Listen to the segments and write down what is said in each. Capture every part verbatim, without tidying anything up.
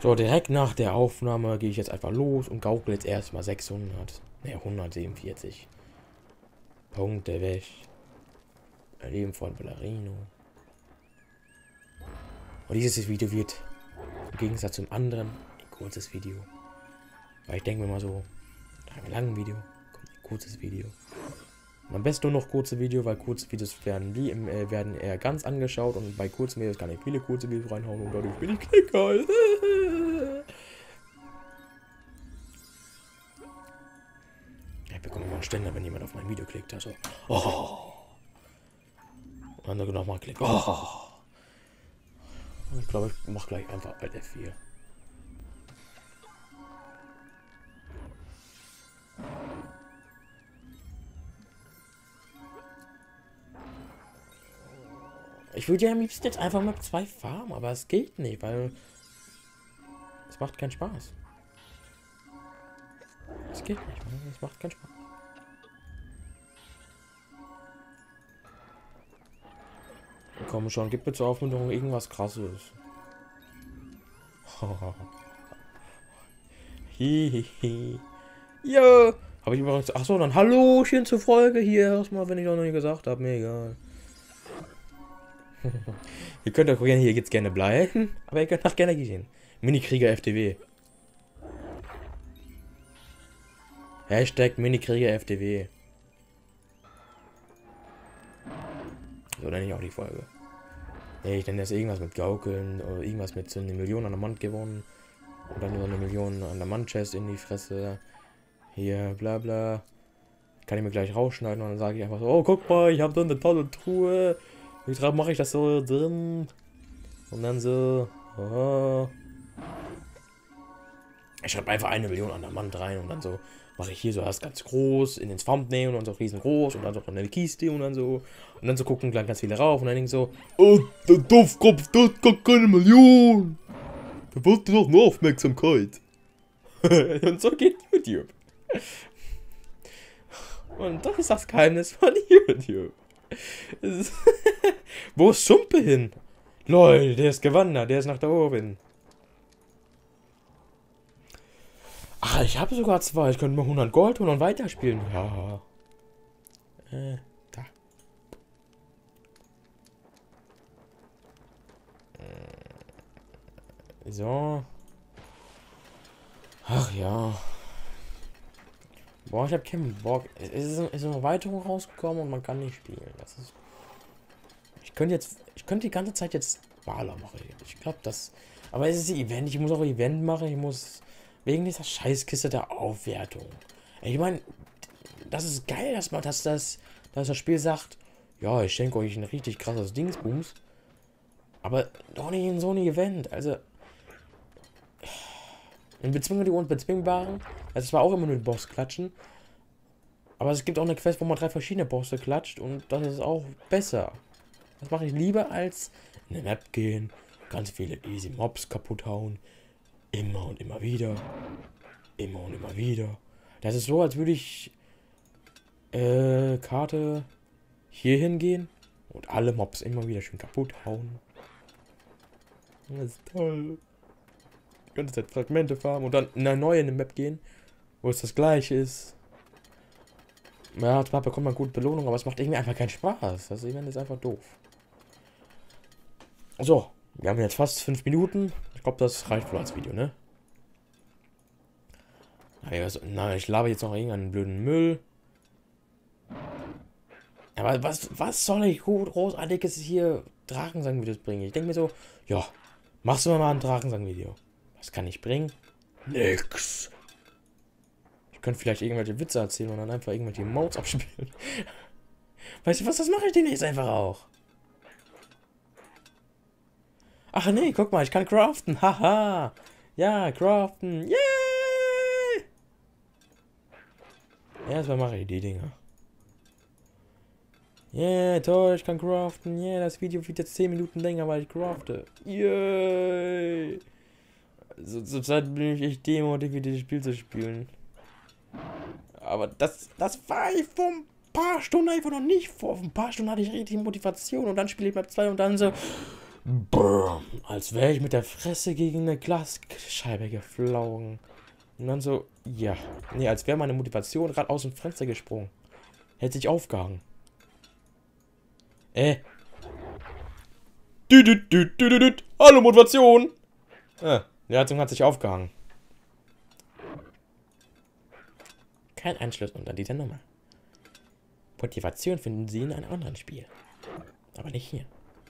So, direkt nach der Aufnahme gehe ich jetzt einfach los und gaukel jetzt erstmal sechshundert, ne, hundertsiebenundvierzig Punkte weg. Leben von Ballerino. Und dieses Video wird im Gegensatz zum anderen ein kurzes Video. Weil ich denke mir mal so, nach einem langen Video kommt ein kurzes Video. Und am besten nur noch kurze Video, weil kurze Videos werden, die, äh, werden eher ganz angeschaut und bei kurzen Videos kann ich viele kurze Videos reinhauen und dadurch bin ich Klicker. Ich bekomme immer einen Ständer, wenn jemand auf mein Video klickt. Also, oh. Und andere nochmal klicken. Oh. Ich glaube, ich mache gleich einfach Alt F vier. Ich würde ja am liebsten jetzt einfach mal zwei farmen, aber es geht nicht, weil es macht keinen Spaß. Es geht nicht, es macht keinen Spaß. Komm schon, gib mir zur Aufmunterung irgendwas Krasses. Hihihi. Ja. Habe ich übrigens. Achso, dann Hallochen zur Folge hier erstmal, wenn ich noch nicht gesagt habe. Mir egal. Ihr könnt auch gerne hier jetzt gerne bleiben, aber ihr könnt auch gerne gehen. Minikrieger F D W. Hashtag Minikrieger F D W. So nenne ich auch die Folge. Nee, ich nenne das irgendwas mit Gaukeln oder irgendwas mit so eine Million an der Wand gewonnen. Und dann so eine Million an der Wand-Chest in die Fresse. Hier, bla bla. Kann ich mir gleich rausschneiden und dann sage ich einfach so, oh guck mal, ich habe da eine tolle Truhe. Wie mache ich das so drin? Und dann so, oh. Ich schreibe einfach eine Million an der Wand rein und dann so mache ich hier so erst ganz groß in den Thumbnail und dann so riesengroß und dann so in der Kiste und dann so und dann so gucken gleich ganz viele rauf und dann denken so, oh, der Doofkopf, das hat gar keine Million. Der wollte doch nur Aufmerksamkeit. Und so geht YouTube. Und das ist das Geheimnis von YouTube. Wo ist Sumpe hin? Leute, der ist gewandert, der ist nach da oben. Ach, ich habe sogar zwei. Ich könnte mal hundert Gold holen und weiterspielen. Ja. Äh, da. Äh, so. Ach ja. Boah, ich habe keinen Bock. Es ist, ist eine Erweiterung rausgekommen und man kann nicht spielen. Das ist. Ich könnte jetzt. Ich könnte die ganze Zeit jetzt Baller machen. Ich glaube, das. Aber es ist ein Event. Ich muss auch ein Event machen. Ich muss. Wegen dieser Scheißkiste der Aufwertung. Ich meine, das ist geil, dass man dass das, dass das Spiel sagt, ja, ich schenke euch ein richtig krasses Dingsbums. Aber doch nicht in so einem Event. Also. In Bezwingung die Unbezwingbaren. Also es war auch immer nur den Boss klatschen. Aber es gibt auch eine Quest, wo man drei verschiedene Bosse klatscht. Und das ist auch besser. Das mache ich lieber als in eine Map gehen. Ganz viele easy Mobs kaputt hauen. Immer und immer wieder. Immer und immer wieder. Das ist so, als würde ich äh, Karte hier hingehen und alle Mobs immer wieder schön kaputt hauen. Das ist toll. Die ganze Zeit Fragmente farmen und dann in eine neue Map gehen, wo es das gleiche ist. Ja, zwar bekommt man gute Belohnung, aber es macht irgendwie einfach keinen Spaß. Das Event ist einfach doof. So, wir haben jetzt fast fünf Minuten. Ich glaube, das reicht wohl als Video, ne? Also, na, ich laber jetzt noch irgendeinen blöden Müll. Aber was, was soll ich gut großartiges hier Drakensang-Videos bringen? Ich denke mir so, ja, machst du mal ein Drakensang-Video. Was kann ich bringen? Nix. Ich könnte vielleicht irgendwelche Witze erzählen und dann einfach irgendwelche Modes abspielen. Weißt du was, das mache ich denn jetzt einfach auch. Ach nee, guck mal, ich kann craften. Haha. Ja, craften. Yay! Erstmal mache ich die Dinger. Yeah, toll, ich kann craften. Yeah, das Video wird jetzt zehn Minuten länger, weil ich crafte. Yay! So, zurzeit bin ich echt demotiviert, dieses Spiel zu spielen. Aber das, das war ich vor ein paar Stunden einfach noch nicht. Vor ein paar Stunden hatte ich richtig Motivation und dann spiele ich Map zwei und dann so. Brrr, als wäre ich mit der Fresse gegen eine Glasscheibe geflogen. Und dann so, ja. Nee, als wäre meine Motivation gerade aus dem Fenster gesprungen. Hätte sich aufgehangen. Äh. Du, du, du, du, du, du. Hallo, Motivation! Ah, die Heizung hat sich aufgehangen. Kein Anschluss unter dieser Nummer. Motivation finden Sie in einem anderen Spiel. Aber nicht hier.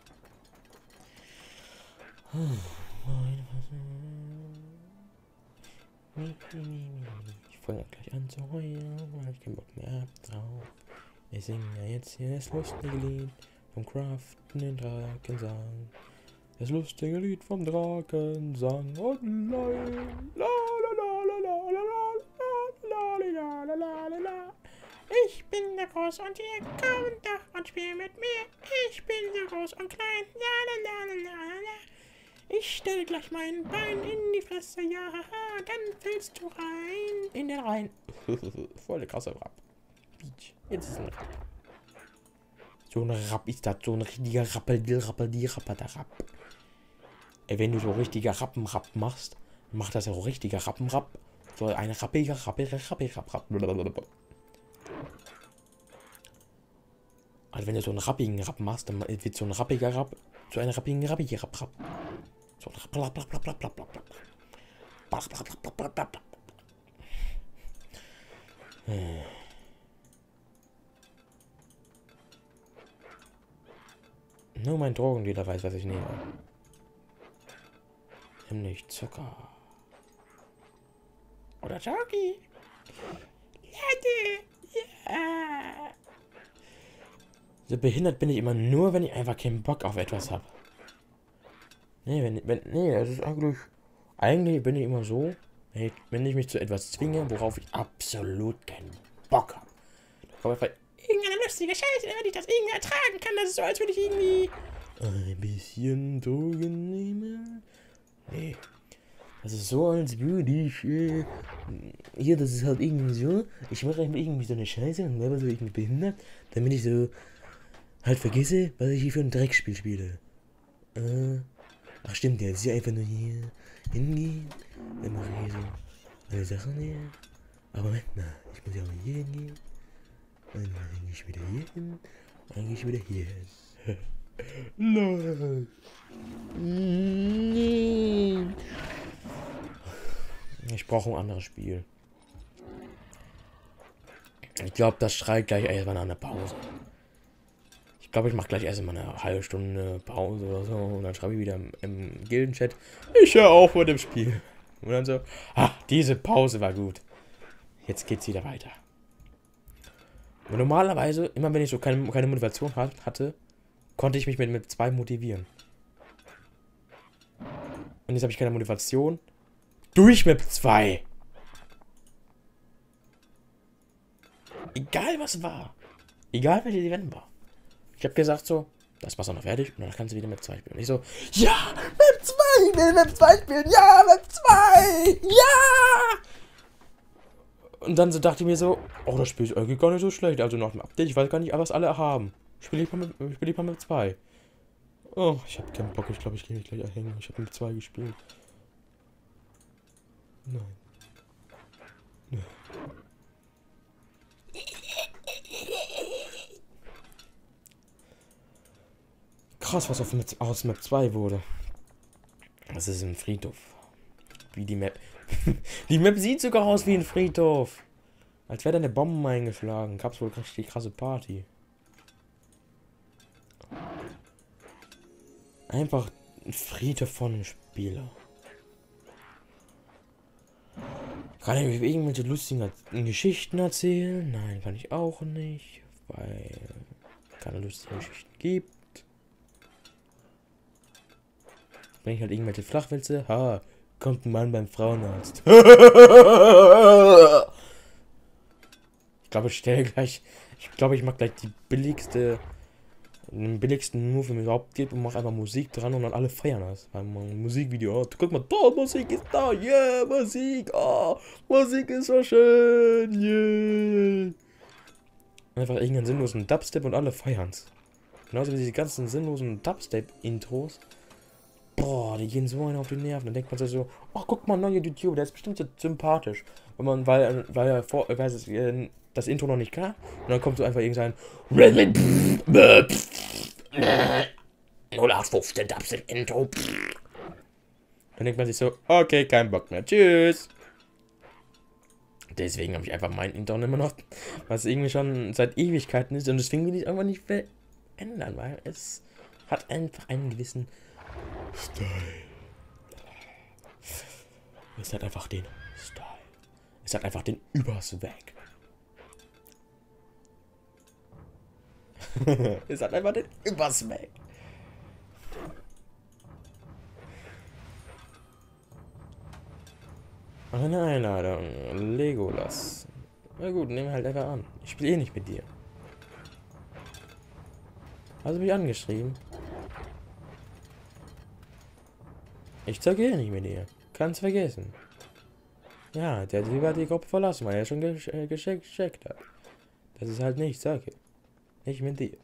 Ich fange gleich an zu heulen, weil ich keinen Bock mehr hab drauf. Ich singe ja jetzt hier das lustige Lied vom Craften den Drakensang. Das lustige Lied vom Drakensang. Und nein, la la la la la la la la la la la. Ich bin der Groß und ihr kommt doch und spielt mit mir. Ich bin so groß und klein. La la la la la la. Ich stelle gleich mein Bein in die Fresse, ja, haha, dann fällst du rein in den Rhein. Voll der krasse Rap. Beach. Jetzt ist ein Rap. So ein Rap ist das, so ein richtiger Rappel, die Rappel, die Rapper, der Rap. Ey, wenn du so richtiger Rappenrap machst, macht das ja auch richtiger Rappenrap. So ein rappiger, rappiger, rappiger, Rap, Rap. Also wenn du so einen rappigen Rap machst, dann wird so ein rappiger Rap zu einem rappigen, rappiger Rap, Rap. So ein Rap, Rap, Rap, Rap, Rap, Rap, Rap. Nur mein Drogendealer weiß, was ich nehme. Nämlich Zucker. Oder Jockey. Leute. Ja. So behindert bin ich immer nur, wenn ich einfach keinen Bock auf etwas habe. Nee, wenn, wenn, nee, das ist eigentlich, eigentlich bin ich immer so, wenn ich, wenn ich mich zu etwas zwinge, worauf ich absolut keinen Bock habe. Da kommt einfach irgendeine lustige Scheiße, damit ich das irgendwie ertragen kann. Das ist so, als würde ich irgendwie ein bisschen Drogen nehmen. Nee. Das ist so, als würde ich, äh, hier, das ist halt irgendwie so, ich mache einfach irgendwie so eine Scheiße und werde so irgendwie behindert, damit ich so halt vergesse, was ich hier für ein Dreckspiel spiele. Äh, ach stimmt, ja, ist ja einfach nur hier hingehen, dann mache ich hier so alle Sachen hier. Aber Moment mal, ich muss ja auch hier hingehen. Und dann gehe ich wieder hier hin, und dann gehe ich wieder hier hin. Nein. Nein. Ich brauche ein anderes Spiel. Ich glaube, das schreit gleich erstmal nach einer Pause. Ich glaube, ich mache gleich erstmal eine halbe Stunde Pause oder so. Und dann schreibe ich wieder im, im Gildenchat, ich höre auf mit dem Spiel. Und dann so, ah, diese Pause war gut. Jetzt geht's wieder weiter. Und normalerweise, immer wenn ich so keine, keine Motivation hat, hatte, konnte ich mich mit, mit zwei motivieren. Und jetzt habe ich keine Motivation. Durch mit zwei. Egal was war. Egal welches Event war. Ich habe gesagt so, das war's auch noch fertig und dann kannst du wieder mit zwei spielen. Und ich so, ja, mit zwei, ich will mit zwei spielen, ja, mit zwei, ja. Und dann so dachte ich mir so, oh, das Spiel ist eigentlich gar nicht so schlecht. Also nach dem Update, ich weiß gar nicht, was alle haben. Ich spiele lieber mit, ich spiel lieber mit zwei. Oh, ich habe keinen Bock, ich glaube, ich gehe mich gleich erhängen. Ich habe mit zwei gespielt. Nein. Nein. Krass, was auf Map, aus Map zwei wurde. Das ist ein Friedhof. Wie die Map. Die Map sieht sogar aus wie ein Friedhof. Als wäre da eine Bombe eingeschlagen. Gab's wohl richtig krasse Party. Einfach ein Friedhof von einem Spieler. Kann ich mir irgendwelche lustigen Geschichten erzählen? Nein, kann ich auch nicht. Weil es keine lustigen Geschichten gibt. Wenn ich halt irgendwelche Flachwitze. Ha, kommt ein Mann beim Frauenarzt. Ich glaube, ich stelle gleich. Ich glaube, ich mache gleich die billigste. Den billigsten Move, den es überhaupt gibt, und mache einfach Musik dran und dann alle feiern das. Ein Musikvideo. Oh, guck mal, da, Musik ist da, yeah, Musik, oh, Musik ist so schön, yeah. Einfach irgendeinen sinnlosen Dubstep und alle feiern's. Genauso wie diese ganzen sinnlosen Dubstep-Intros boah, die gehen so einen auf die Nerven. Dann denkt man sich so, ach, guck mal, neuer YouTuber, der ist bestimmt so sympathisch. Wenn man, weil, weil er vor, weil es, äh, das Intro noch nicht kam. Und dann kommt so einfach irgendein null acht fünfzehn Dubstep Intro. Dann denkt man sich so, okay, kein Bock mehr. Tschüss. Deswegen habe ich einfach mein Intro immer noch, was irgendwie schon seit Ewigkeiten ist. Und deswegen will ich es einfach nicht verändern, weil es hat einfach einen gewissen Style. Es hat einfach den Style. Es hat einfach den Überswag. Es hat einfach den Überswag. Eine Einladung. Legolas. Na gut, nehmen wir halt einfach an. Ich spiele eh nicht mit dir. Hast du mich angeschrieben? Ich zocke eh nicht mit dir. Kannst vergessen. Ja, der Typ hat die Gruppe verlassen, weil er schon gesch äh, gescheckt, gescheckt hat. Das ist halt nicht Sache. Nicht mit dir.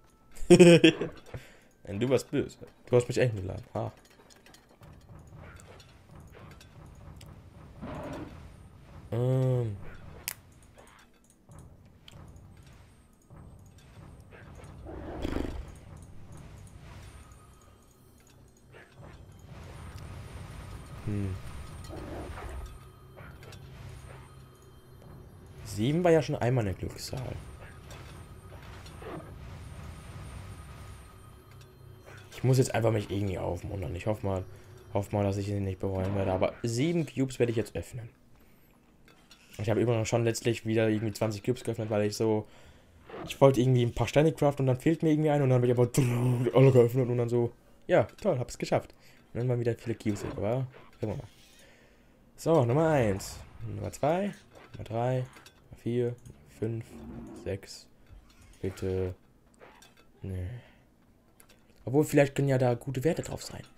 Denn du warst böse. Du hast mich eingeladen. Ha. Ähm. Hm. Sieben war ja schon einmal eine Glückszahl. Ich muss jetzt einfach mich irgendwie aufmuntern. Ich hoffe mal, hoffe mal, dass ich ihn nicht bereuen werde. Aber sieben Cubes werde ich jetzt öffnen. Ich habe immer noch schon letztlich wieder irgendwie zwanzig Cubes geöffnet, weil ich so... Ich wollte irgendwie ein paar Steine craften und dann fehlt mir irgendwie ein und dann habe ich aber alle geöffnet und dann so... Ja, toll, hab's geschafft. Und dann waren wieder viele Cubes, aber... Gucken wir mal. So, Nummer eins. Nummer zwei. Nummer drei. Nummer vier. fünf. sechs. Bitte... Nee. Obwohl, vielleicht können ja da gute Werte drauf sein.